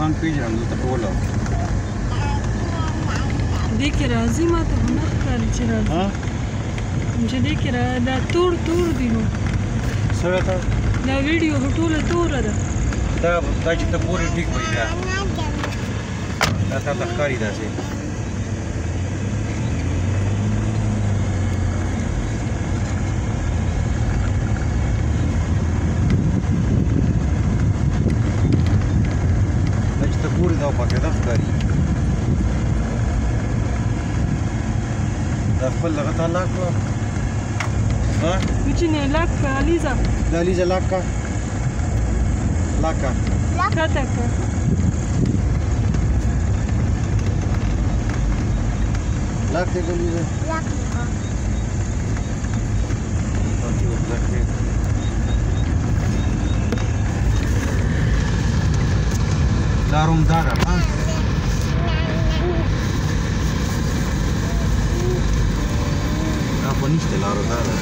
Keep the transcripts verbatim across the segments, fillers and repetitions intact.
کسان پیژنم دلته ټوله دې کې راځي ما ته خو نه ښکاري چې راځي چې دې کې را دا تور تور دي نو څه ته دا ویډیو خو ټوله توره ده دا دا چې ته پورې ټیک وایي دا دا تا ته ښکاري داسې دا چې ته پورې دا پاکې دا ښکاري دا خپل دغه ته لاک کړه کوچنی لاک کړه الیزا دا الیزا لاک کړه لاک کړه کته کړه لاک دې الیزا لاک دا روم دا ده ها دا خو نشته لارو دا ده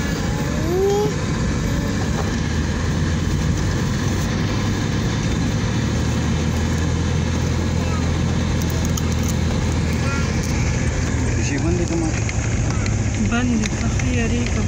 شي باندې کومه باندې پخې یاري کوم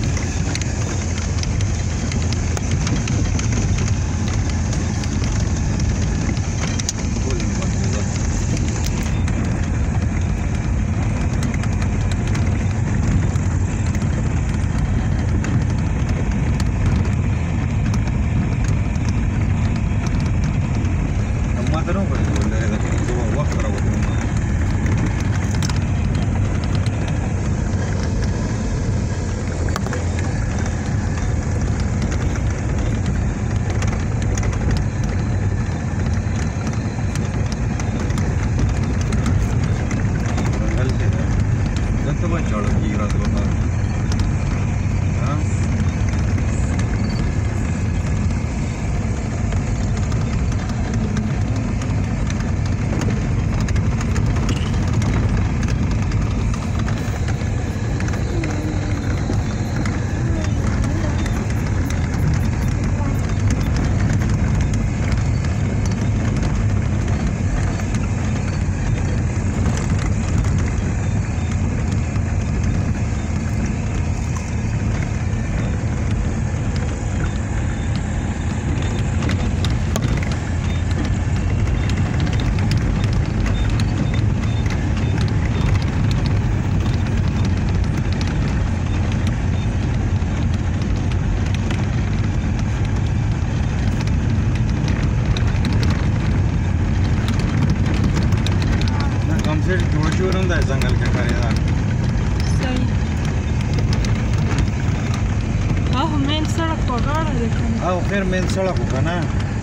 जंगल के करेगा सही हाँ मेन सड़क पकड़ा देखो हाँ फिर मेन सड़क होगा ना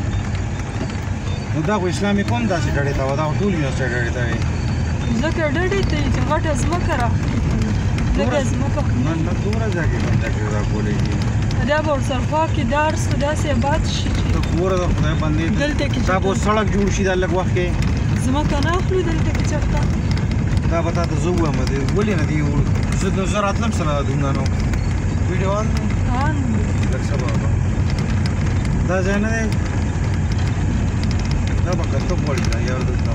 उदा को इस्लामी कौन दा से डरे था उदा टूल यूनिवर्सिटी से डरे था ज़कर डरे थे जगह टज़मा करा जगह टज़मा का मन न दूर जाके बंदा के उदा बोलेगी अरे अब और सरफा की दार सुदा से बात शी तो पूरा तो खुदा बंदे गलते की तब वो सड़क जुड़ शीदा लगवा के ज़मा का ना खुद गलते की चलता دا به تا ته زه ووایم ولې نه دي زه زه راتلم سره دومره نو ویډیو آن آن لږ سبا به دا ځای نه دی دا به کتاب غواړي دا یار دلته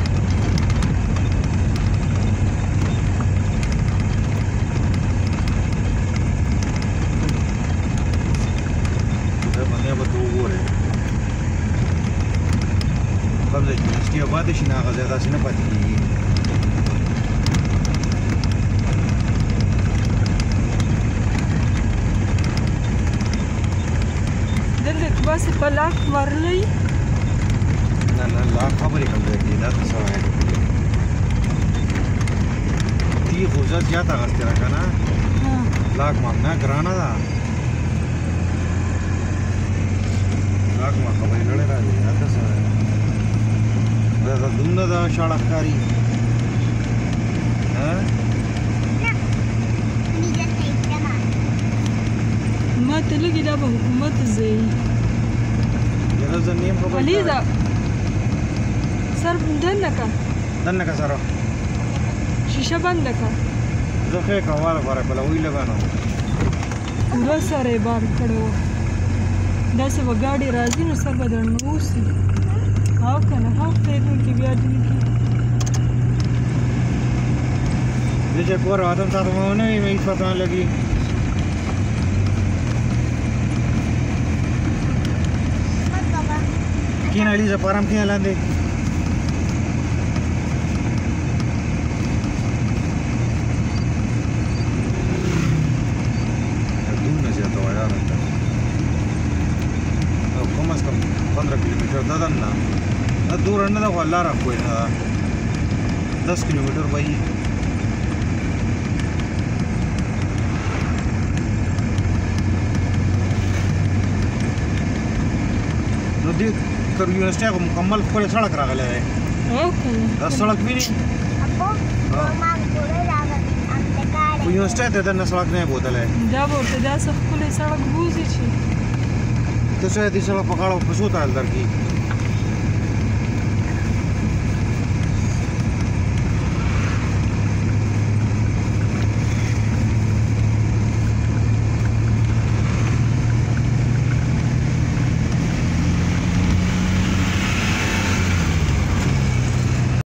دا باندې به ته وګورې کوم ځای چې یونیورسټي آباد شي نه هغه ځای داسې نه پاتې کېږي بس په لاک ورلې نه نه لاک خبرې کوم دی دا څه وایي دی خو ځات زیاته غسته را کنه لاک ما نه ګرانه ده لاک ما خبرې لړې راځي دا څه وایي دا دومره دا شاړه ښکاري ها ما ته لګي دا به حکومت ځای الیزا سر دننه کا دننه کا سره شیشه بنده کا زه خې کواله غواړم بل وی لګانو پورا سره بار کړو دا څه وګاډي راځي نو سبا درنه اوسي ها کنه ها فیدون کی بیا دي کی دې چې کور واتم تاسو مونږ نه وي مې پته نه لګي کین علي ز پرم کې لاندې دومره زیاته وای یار او کم از کم पंद्रह किलोमीटर दादा ना ना दूर ना तो वाला रखो है ना दस किलोमीटर भाई नदी कर यूनिवर्सिटी को मुकम्मल पूरे सड़क रख ले है ओके दस सड़क भी नहीं अब्बो मां पूरे रागा अंतकार यूनिवर्सिटी ते दन सड़क नहीं बोतल है دا ورته دا څه ښکلی سړک بوزي چې तो शायद इस सड़क पकड़ो पशु ताल दर की